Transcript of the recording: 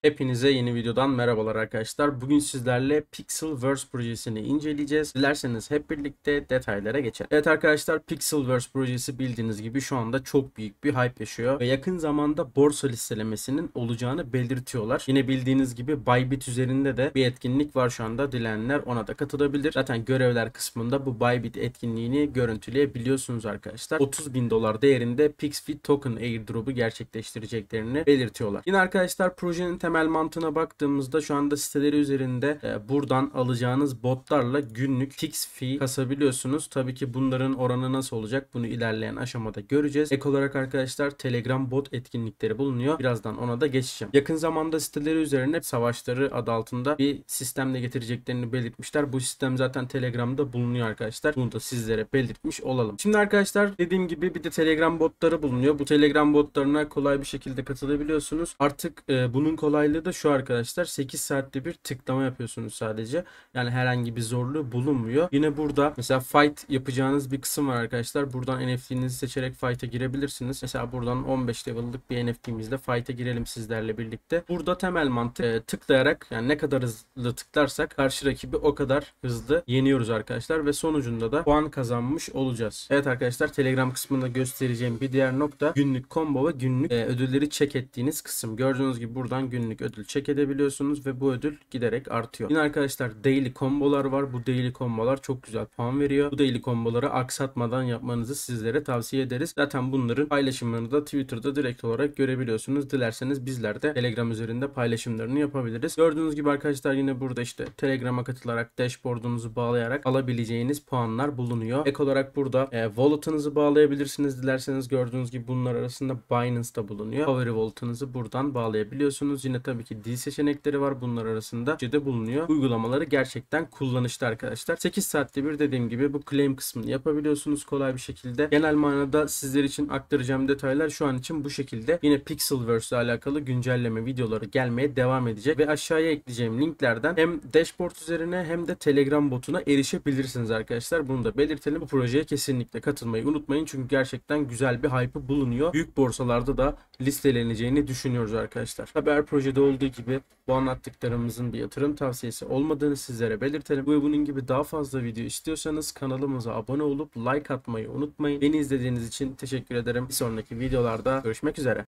Hepinize yeni videodan merhabalar arkadaşlar. Bugün sizlerle Pixelverse projesini inceleyeceğiz. Dilerseniz hep birlikte detaylara geçelim. Evet arkadaşlar, Pixelverse projesi bildiğiniz gibi şu anda çok büyük bir hype yaşıyor ve yakın zamanda borsa listelemesinin olacağını belirtiyorlar. Yine bildiğiniz gibi Bybit üzerinde de bir etkinlik var şu anda. Dileyenler ona da katılabilir. Zaten görevler kısmında bu Bybit etkinliğini görüntüleyebiliyorsunuz arkadaşlar. 30.000 dolar değerinde Pixfit Token airdrop'u gerçekleştireceklerini belirtiyorlar. Yine arkadaşlar projenin temel mantığına baktığımızda şu anda siteleri üzerinde buradan alacağınız botlarla günlük fix fee kasabiliyorsunuz. Tabii ki bunların oranı nasıl olacak bunu ilerleyen aşamada göreceğiz. Ek olarak arkadaşlar Telegram bot etkinlikleri bulunuyor. Birazdan ona da geçeceğim. Yakın zamanda siteleri üzerine savaşları adı altında bir sistemle getireceklerini belirtmişler. Bu sistem zaten Telegram'da bulunuyor arkadaşlar. Bunu da sizlere belirtmiş olalım. Şimdi arkadaşlar dediğim gibi bir de Telegram botları bulunuyor. Bu Telegram botlarına kolay bir şekilde katılabiliyorsunuz. Artık bunun kolaylığı da şu arkadaşlar, 8 saatte bir tıklama yapıyorsunuz sadece. Yani herhangi bir zorluğu bulunmuyor. Yine burada mesela fight yapacağınız bir kısım var arkadaşlar. Buradan NFT'nizi seçerek fight'a girebilirsiniz. Mesela buradan 15 level'lık bir NFT'mizle fight'a girelim sizlerle birlikte. Burada temel mantık tıklayarak, yani ne kadar hızlı tıklarsak karşı rakibi o kadar hızlı yeniyoruz arkadaşlar ve sonucunda da puan kazanmış olacağız. Evet arkadaşlar, Telegram kısmında göstereceğim bir diğer nokta günlük combo ve günlük ödülleri check ettiğiniz kısım. Gördüğünüz gibi buradan günlük ödül check edebiliyorsunuz ve bu ödül giderek artıyor. Yine arkadaşlar daily kombolar var. Bu daily kombolar çok güzel puan veriyor. Bu daily komboları aksatmadan yapmanızı sizlere tavsiye ederiz. Zaten bunların paylaşımlarını da Twitter'da direkt olarak görebiliyorsunuz. Dilerseniz bizler de Telegram üzerinde paylaşımlarını yapabiliriz. Gördüğünüz gibi arkadaşlar yine burada işte Telegram'a katılarak dashboard'unuzu bağlayarak alabileceğiniz puanlar bulunuyor. Ek olarak burada wallet'ınızı bağlayabilirsiniz. Dilerseniz gördüğünüz gibi bunlar arasında Binance'da bulunuyor. Favori wallet'ınızı buradan bağlayabiliyorsunuz. Yine tabii ki dil seçenekleri var. Bunlar arasında de bulunuyor. Uygulamaları gerçekten kullanışlı arkadaşlar. 8 saatte bir dediğim gibi bu claim kısmını yapabiliyorsunuz kolay bir şekilde. Genel manada sizler için aktaracağım detaylar şu an için bu şekilde. Yine Pixelverse ile alakalı güncelleme videoları gelmeye devam edecek ve aşağıya ekleyeceğim linklerden hem dashboard üzerine hem de Telegram botuna erişebilirsiniz arkadaşlar. Bunu da belirtelim. Bu projeye kesinlikle katılmayı unutmayın. Çünkü gerçekten güzel bir hype'ı bulunuyor. Büyük borsalarda da listeleneceğini düşünüyoruz arkadaşlar. Tabii her projede olduğu gibi bu anlattıklarımızın bir yatırım tavsiyesi olmadığını sizlere belirtelim. Bu ve bunun gibi daha fazla video istiyorsanız kanalımıza abone olup like atmayı unutmayın. Beni izlediğiniz için teşekkür ederim. Bir sonraki videolarda görüşmek üzere.